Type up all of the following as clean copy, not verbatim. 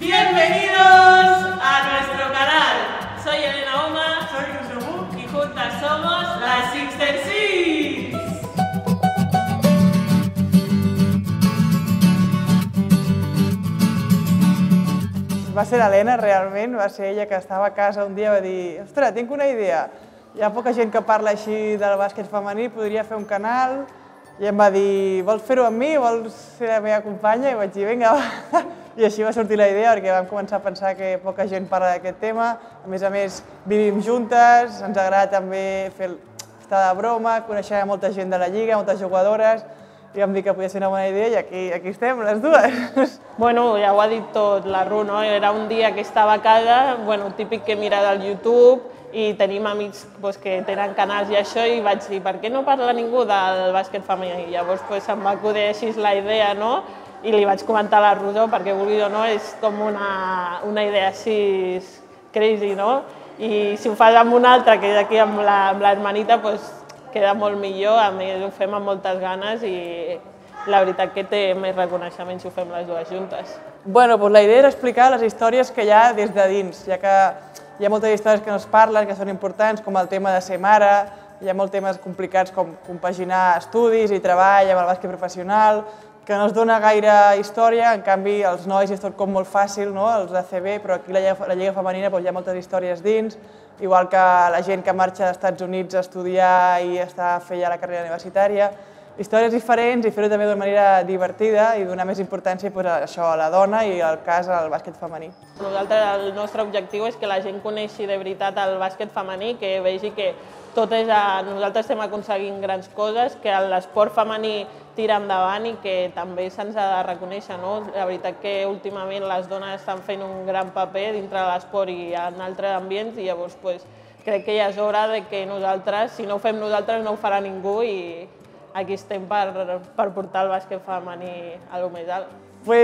Bienvenidos a nuestro canal. Soy Elena Oma, soy Rosamund y juntas somos las Sixter Six. Va ser l'Helena, realment, va ser ella que estava a casa un dia i va dir «Ostres, tinc una idea, hi ha poca gent que parla així del bàsquet femení, podria fer un canal». I em va dir «Vols fer-ho amb mi? Vols ser la meva companya?» I vaig dir «Vinga, va». I així va sortir la idea, perquè vam començar a pensar que poca gent parla d'aquest tema. A més, vivim juntes, ens agrada també estar de broma, coneixem molta gent de la lliga, moltes jugadores, i vam dir que podia ser una bona idea i aquí estem, les dues. Bueno, ja ho ha dit tot la Ru, no? Era un dia que estava a casa, típic que mira del YouTube, i tenim amics que tenen canals i això, i vaig dir, per què no parla ningú del bàsquet femení? Llavors em va acudir així la idea, no? I li vaig comentar a la Rodó, perquè vulgui o no, és com una idea així crazy, no? I si ho fas amb una altra, que és aquí amb l'hermanita, queda molt millor, a més ho fem amb moltes ganes i la veritat que té més reconeixement si ho fem les dues juntes. Bueno, la idea era explicar les històries que hi ha des de dins, ja que hi ha moltes històries que no es parlen, que són importants, com el tema de ser mare, hi ha molts temes complicats com compaginar estudis i treball amb el bàsquet professional, que no es dona gaire història, en canvi els nois és tot com molt fàcil, els ACB, però aquí la lliga femenina hi ha moltes històries dins, igual que la gent que marxa als Estats Units a estudiar i està a fer ja la carrera universitària. Històries diferents i fer-ho també d'una manera divertida i donar més importància a la dona i al cas al bàsquet femení. El nostre objectiu és que la gent coneixi de veritat el bàsquet femení, que vegi que nosaltres estem aconseguint grans coses, que l'esport femení tira endavant i que també se'ns ha de reconèixer. La veritat que últimament les dones estan fent un gran paper dintre de l'esport i en altres ambients i llavors crec que ja és hora que nosaltres, si no ho fem nosaltres, no ho farà ningú i aquí estem per portar el bàsquet femení a lo més alt.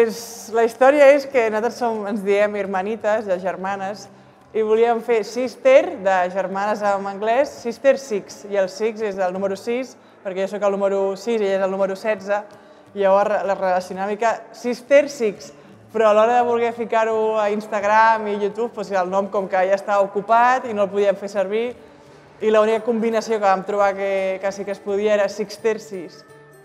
La història és que nosaltres ens diem hermanites, de germanes, i volíem fer sister, de germanes en anglès, sister six, i el six és el número 6, perquè jo soc el número 6 i ella és el número 16, i llavors la relacionar una mica sister six, però a l'hora de voler ficar-ho a Instagram i YouTube, el nom com que ja estava ocupat i no el podíem fer servir, i l'única combinació que vam trobar que sí que es podia era Sixter 6.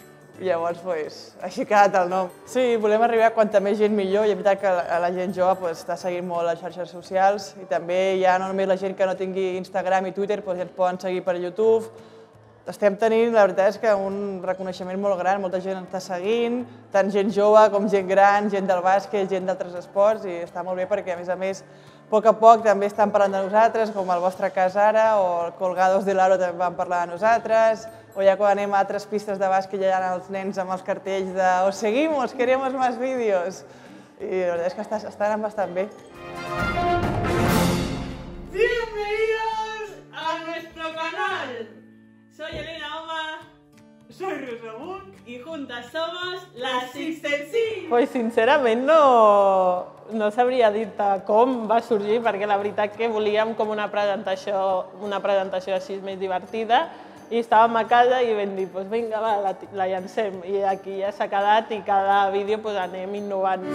I llavors, així ha quedat el nom. Sí, volem arribar a quanta més gent millor, i és veritat que la gent jove està seguint molt les xarxes socials i també hi ha no només la gent que no tingui Instagram i Twitter, ja ens poden seguir per YouTube. Estem tenint, la veritat és que un reconeixement molt gran, molta gent ens està seguint, tant gent jove com gent gran, gent del bàsquet, gent d'altres esports, i està molt bé perquè, a més, a poc també estan parlant de nosaltres, com el vostre cas ara, o el Colgados de l'Aro també van parlar de nosaltres, o ja quan anem a altres pistes de bàsquet ja hi ha els nens amb els cartells de «Os seguimos, queremos más vídeos». I la veritat és que està anant bastant bé. Bienvenidos a nuestro canal. Soy Elena Oma, soy Rosamund y juntas somos las Sixter Six. Sincerament no sabria dir-te com va sorgir, perquè la veritat que volíem com una presentació així més divertida i estàvem a casa i vam dir, vinga, va, la llancem. I aquí ja s'ha quedat i cada vídeo anem innovant.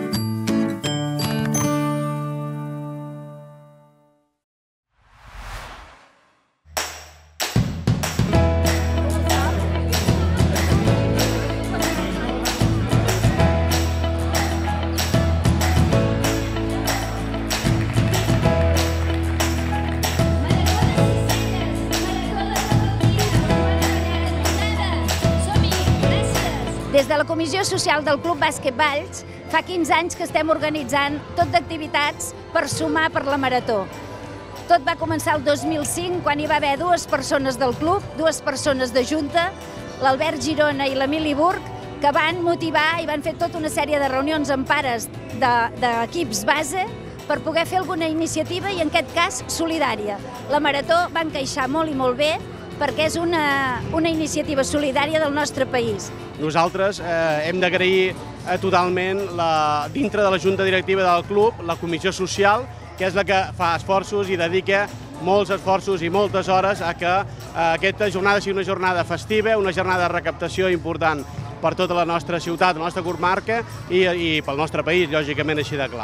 Des de la Comissió Social del Club Bàsquet Valls fa 15 anys que estem organitzant tot d'activitats per sumar per la Marató. Tot va començar el 2005, quan hi va haver dues persones del club, dues persones de junta, l'Albert Girona i l'Emili Burg, que van motivar i van fer tota una sèrie de reunions amb pares d'equips base per poder fer alguna iniciativa i, en aquest cas, solidària. La Marató va encaixar molt i molt bé perquè és una iniciativa solidària del nostre país. Nosaltres hem d'agrair totalment, dintre de la Junta Directiva del club, la Comissió Social, que és la que fa esforços i dedica molts esforços i moltes hores a que aquesta jornada sigui una jornada festiva, una jornada de recaptació important per tota la nostra ciutat, la nostra comarca i pel nostre país, lògicament així de clar.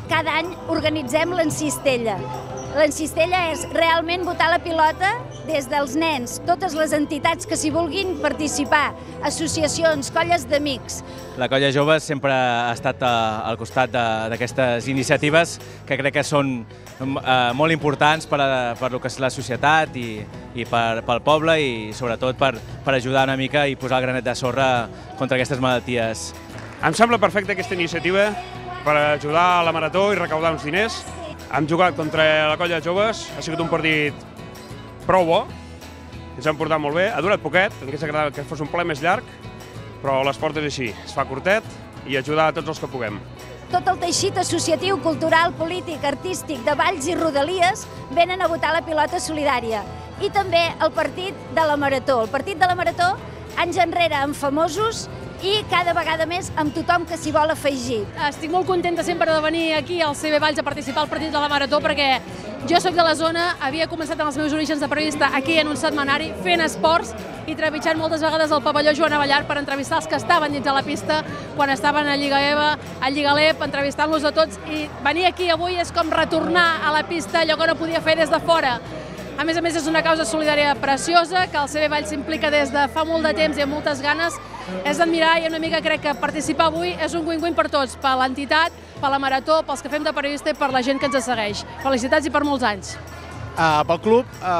cada any organitzem l'Encistella. L'Encistella és realment botar la pilota des dels nens, totes les entitats que s'hi vulguin participar, associacions, colles d'amics. La Colla Joves sempre ha estat al costat d'aquestes iniciatives que crec que són molt importants per lo que és la societat i pel poble i sobretot per ajudar una mica i posar el granet de sorra contra aquestes malalties. Em sembla perfecta aquesta iniciativa per ajudar a la Marató i recaudar uns diners. Hem jugat contra la Colla Joves, ha sigut un partit prou bo, ens hem portat molt bé, ha durat poquet, ens hauria agradat que fos un ple més llarg, però l'esport és així, es fa curtet i ajudar a tots els que puguem. Tot el teixit associatiu, cultural, polític, artístic, de Valls i Rodalies venen a botar la pilota solidària. I també el partit de la Marató. El partit de la Marató, anys enrere amb famosos i cada vegada més amb tothom que s'hi vol afegir. Estic molt contenta sempre de venir aquí al CB Valls a participar al partit de la Marató perquè jo soc de la zona, havia començat amb els meus orígens de periodista aquí en un setmanari fent esports i trepitjant moltes vegades al pavelló Joan Abellar per entrevistar els que estaven dins de la pista quan estaven a Lliga EVA, a Lliga LEP, entrevistant-los a tots i venir aquí avui és com retornar a la pista allò que no podia fer des de fora. A més, és una causa solidària preciosa, que el CB Valls s'implica des de fa molt de temps i amb moltes ganes. És d'admirar i una mica crec que participar avui és un win-win per tots, per l'entitat, per la Marató, pels que fem de periodista i per la gent que ens segueix. Felicitats i per molts anys. Pel club,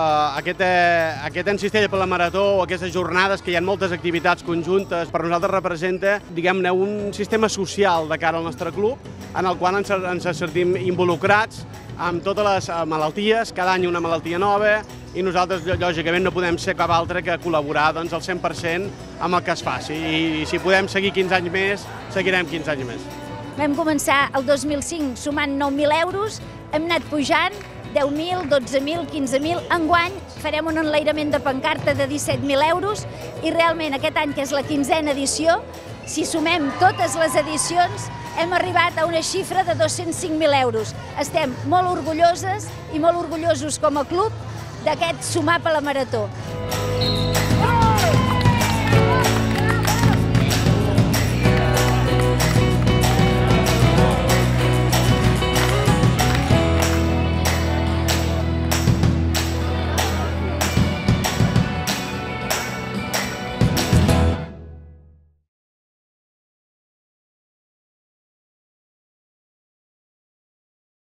aquest Encistella per la Marató o aquestes jornades que hi ha moltes activitats conjuntes, per nosaltres representa, diguem-ne, un sistema social de cara al nostre club, en el qual ens sentim involucrats amb totes les malalties, cada any una malaltia nova, i nosaltres, lògicament, no podem ser cap altre que col·laborar al 100% amb el que es faci. I si podem seguir 15 anys més, seguirem 15 anys més. Vam començar el 2005 sumant 9.000 euros, hem anat pujant 10.000, 12.000, 15.000. Enguany farem un enlairament de pancarta de 17.000 euros i realment aquest any, que és la 15a edició, si sumem totes les edicions, hem arribat a una xifra de 205.000 euros. Estem molt orgulloses i molt orgullosos com a club d'aquest sumar per la Marató.